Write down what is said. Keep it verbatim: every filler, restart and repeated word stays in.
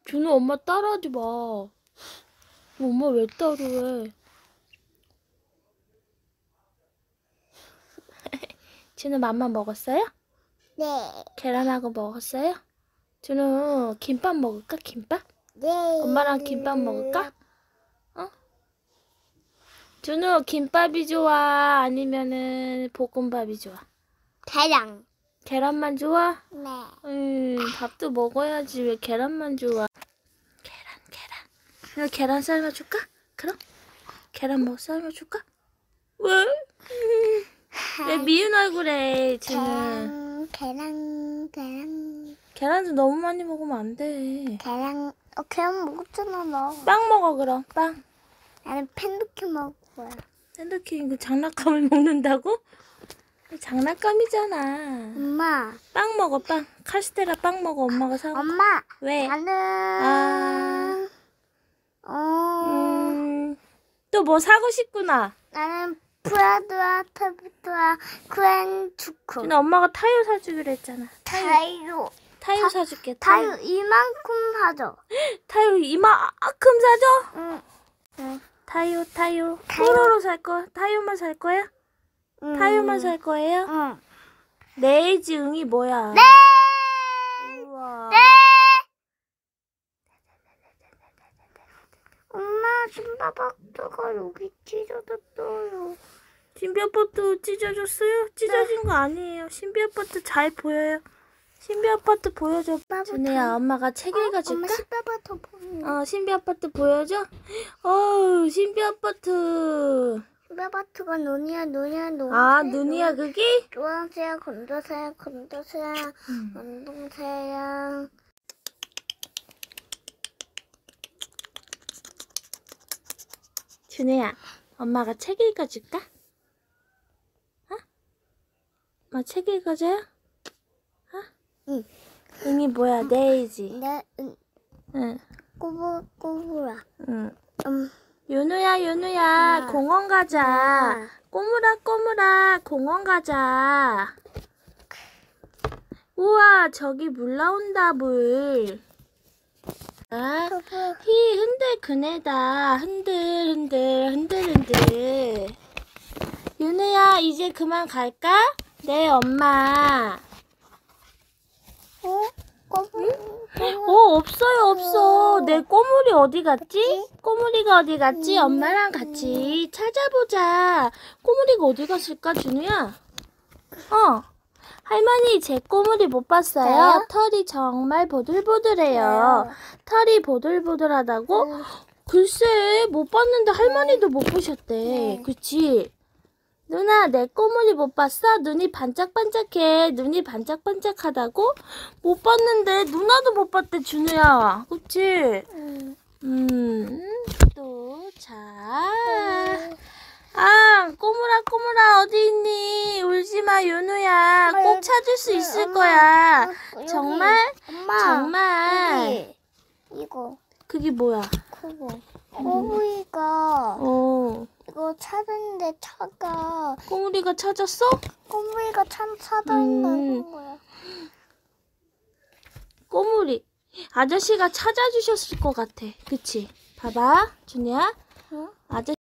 준우 엄마 따라하지 마. 엄마 왜 따라해? 준우 맘마 먹었어요? 네. 계란하고 먹었어요? 준우 김밥 먹을까? 김밥? 네. 엄마랑 김밥 먹을까? 어? 준우 김밥이 좋아? 아니면은 볶음밥이 좋아? 계란. 계란만 좋아? 네. 음, 밥도 먹어야지 왜 계란만 좋아? 계란, 계란. 준우 계란 삶아줄까? 그럼? 계란 뭐 삶아줄까? 왜? 음, 왜 미운 얼굴에 준우? 계란, 계란, 계란. 계란도 너무 많이 먹으면 안 돼. 계란, 어, 계란 먹었잖아, 너. 빵 먹어 그럼 빵. 나는 팬케이크 먹을 거야. 샌드위치 그 장난감을 먹는다고? 장난감이잖아. 엄마. 빵 먹어 빵. 카스테라 빵 먹어 엄마가 사. 엄마. 왜? 나는. 아. 어. 음. 또 뭐 사고 싶구나. 나는 프라드와 타비트와 크렌추크. 준아 엄마가 타요 사주기로 했잖아. 타요. 타요 타- 사줄게. 타요 이만큼 사줘. 타요 이만큼 사줘? 응. 응. 타요 타요. 타요. 뽀로로 살 거. 타요만 살 거야? 응. 타요만 살 거예요? 응. 네이지 응이 뭐야? 네. 우와. 네. 엄마 신바박터가 여기 찢어졌어요. 신비 아파트 찢어졌어요? 찢어진 거 아니에요. 신비 아파트 잘 보여요. 신비 아파트 보여줘. 준우야, 엄마가 책 읽어줄까? 엄마 신바박터 보여. 어, 신비 아파트 보여줘? 어우, 신비 아파트. 신바박터가 눈이야, 눈이야, 눈. 아, 눈이야, 그게? 노란새야, 검정새야, 검정새야, 음. 검정새야. 준우야, 엄마가 책 읽어줄까? 어? 엄마 책 읽어줘요? 어? 응. 응이 뭐야, 네이지. 네, 응. 응. 꼬부, 꼬부라. 응. 음. 윤우야, 윤우야, 응. 공원 가자. 응. 꼬물아, 꼬물아, 공원 가자. 우와, 저기 물 나온다, 물. 아, 히, 흔들 그네다. 흔들, 흔들, 흔들, 흔들. 윤우야, 이제 그만 갈까? 네, 엄마. 어? 꼬부. 어, 없어요, 없어. 내 꼬물이 어디 갔지? 꼬물이가 어디 갔지? 엄마랑 같이 찾아보자. 꼬물이가 어디 갔을까, 준우야? 어. 할머니, 제 꼬물이 못 봤어요? 네? 털이 정말 보들보들해요. 털이 보들보들하다고? 응. 글쎄, 못 봤는데 할머니도 못 보셨대. 네. 그치? 누나, 내 꼬물이 못 봤어? 눈이 반짝반짝해. 눈이 반짝반짝하다고? 못 봤는데 누나도 못 봤대, 준우야. 그치? 응. 음, 또, 자. 아, 꼬물아, 꼬물아, 어디 있니? 울지 마, 윤우야. 엄마, 꼭 여기- 찾을 수 네, 있을 엄마, 거야. 어, 여기. 정말? 엄마. 정말. 여기. 이거. 그게 뭐야? 코보. 꼬부이가 어, 이거 찾았는데 차가 꼬물이가 찾았어? 꼬부이가 참 찾아있다는 음. 거야. 꼬물이. 아저씨가 찾아주셨을 것 같아. 그치? 봐봐, 준우야. 응? 아저씨.